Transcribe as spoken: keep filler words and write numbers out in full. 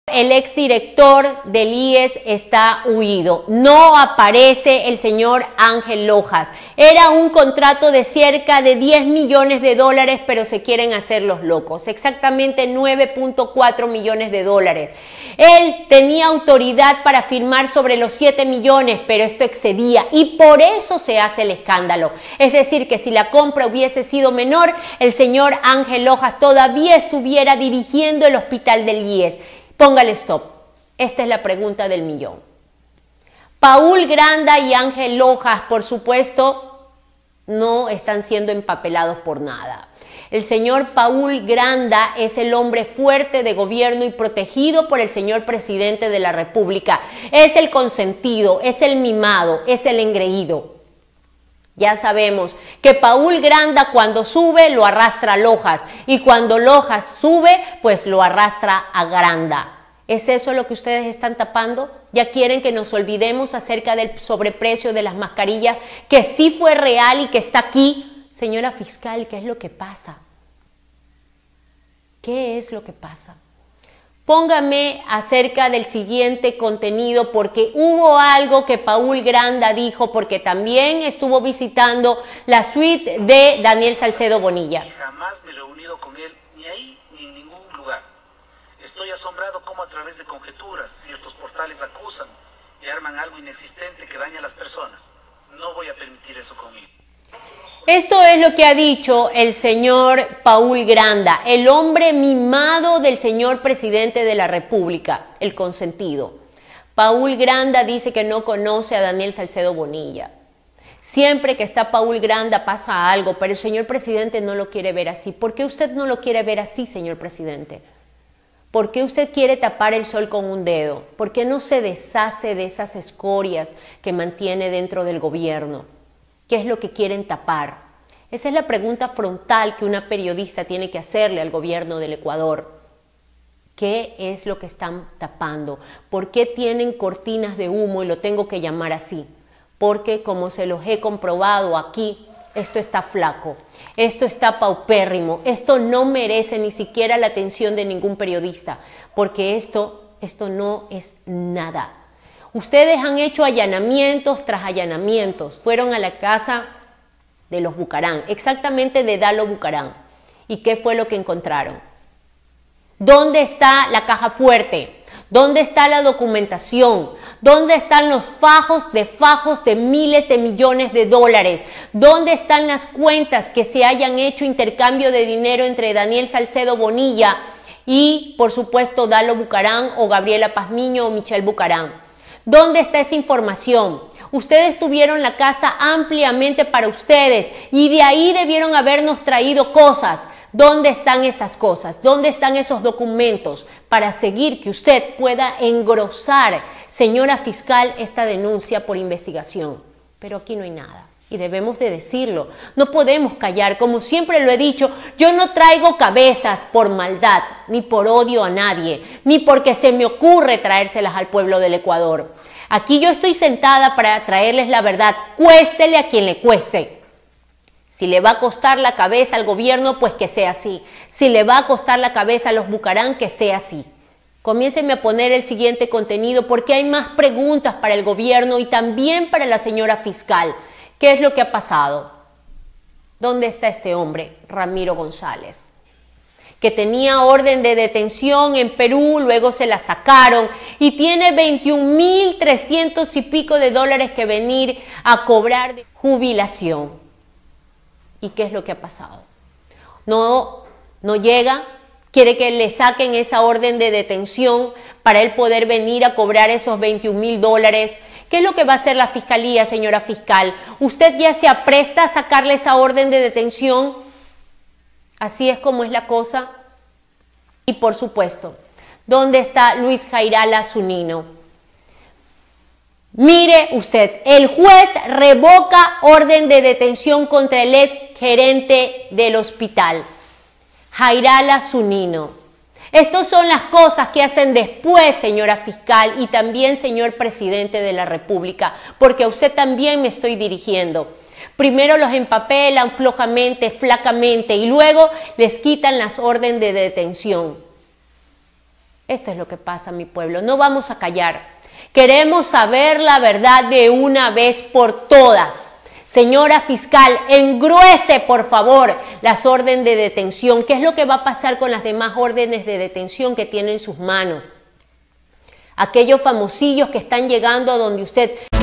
El exdirector del I E S está huido. No aparece el señor Ángel Lojas. Era un contrato de cerca de diez millones de dólares, pero se quieren hacer los locos. Exactamente nueve punto cuatro millones de dólares. Él tenía autoridad para firmar sobre los siete millones, pero esto excedía y por eso se hace el escándalo. Es decir, que si la compra hubiese sido menor, el señor Ángel Lojas todavía estuviera dirigiendo el hospital del I E S. Póngale stop. Esta es la pregunta del millón. Paul Granda y Ángel Lojas, por supuesto, no están siendo empapelados por nada. El señor Paul Granda es el hombre fuerte de gobierno y protegido por el señor presidente de la República. Es el consentido, es el mimado, es el engreído. Ya sabemos que Paul Granda cuando sube lo arrastra a Lojas y cuando Lojas sube pues lo arrastra a Granda. ¿Es eso lo que ustedes están tapando? ¿Ya quieren que nos olvidemos acerca del sobreprecio de las mascarillas que sí fue real y que está aquí? Señora fiscal, ¿qué es lo que pasa? ¿Qué es lo que pasa? Póngame acerca del siguiente contenido porque hubo algo que Paul Granda dijo porque también estuvo visitando la suite de Daniel Salcedo Bonilla. Jamás me he reunido con él ni ahí ni en ningún lugar. Estoy asombrado cómo a través de conjeturas ciertos portales acusan y arman algo inexistente que daña a las personas. No voy a permitir eso conmigo. Esto es lo que ha dicho el señor Paul Granda, el hombre mimado del señor presidente de la República, el consentido. Paul Granda dice que no conoce a Daniel Salcedo Bonilla. Siempre que está Paul Granda pasa algo, pero el señor presidente no lo quiere ver así. ¿Por qué usted no lo quiere ver así, señor presidente? ¿Por qué usted quiere tapar el sol con un dedo? ¿Por qué no se deshace de esas escorias que mantiene dentro del gobierno? ¿Qué es lo que quieren tapar? Esa es la pregunta frontal que una periodista tiene que hacerle al gobierno del Ecuador. ¿Qué es lo que están tapando? ¿Por qué tienen cortinas de humo? Y lo tengo que llamar así. Porque como se los he comprobado aquí, esto está flaco, esto está paupérrimo, esto no merece ni siquiera la atención de ningún periodista, porque esto, esto no es nada. Ustedes han hecho allanamientos tras allanamientos. Fueron a la casa de los Bucarán, exactamente de Dalo Bucarán. ¿Y qué fue lo que encontraron? ¿Dónde está la caja fuerte? ¿Dónde está la documentación? ¿Dónde están los fajos de fajos de miles de millones de dólares? ¿Dónde están las cuentas que se hayan hecho intercambio de dinero entre Daniel Salcedo Bonilla y, por supuesto, Dalo Bucarán o Gabriela Pazmiño o Michelle Bucarán? ¿Dónde está esa información? Ustedes tuvieron la casa ampliamente para ustedes y de ahí debieron habernos traído cosas. ¿Dónde están esas cosas? ¿Dónde están esos documentos para seguir que usted pueda engrosar, señora fiscal, esta denuncia por investigación? Pero aquí no hay nada. Y debemos de decirlo, no podemos callar, como siempre lo he dicho, yo no traigo cabezas por maldad, ni por odio a nadie, ni porque se me ocurre traérselas al pueblo del Ecuador. Aquí yo estoy sentada para traerles la verdad, cuéstele a quien le cueste. Si le va a costar la cabeza al gobierno, pues que sea así. Si le va a costar la cabeza a los Bucarán, que sea así. Comiéncenme a poner el siguiente contenido porque hay más preguntas para el gobierno y también para la señora fiscal. ¿Qué es lo que ha pasado? ¿Dónde está este hombre, Ramiro González? Que tenía orden de detención en Perú, luego se la sacaron y tiene veintiún mil trescientos y pico de dólares que venir a cobrar de jubilación. ¿Y qué es lo que ha pasado? No, no llega, quiere que le saquen esa orden de detención para él poder venir a cobrar esos veintiún mil dólares. ¿Qué es lo que va a hacer la fiscalía, señora fiscal? ¿Usted ya se apresta a sacarle esa orden de detención? Así es como es la cosa. Y por supuesto, ¿dónde está Luis Jairala Zunino? Mire usted, el juez revoca orden de detención contra el ex gerente del hospital, Jairala Zunino. Estas son las cosas que hacen después, señora fiscal, y también señor presidente de la República, porque a usted también me estoy dirigiendo. Primero los empapelan flojamente, flacamente, y luego les quitan las órdenes de detención. Esto es lo que pasa, mi pueblo. No vamos a callar. Queremos saber la verdad de una vez por todas. Señora fiscal, engruese, por favor, las órdenes de detención. ¿Qué es lo que va a pasar con las demás órdenes de detención que tiene en sus manos? Aquellos famosillos que están llegando a donde usted...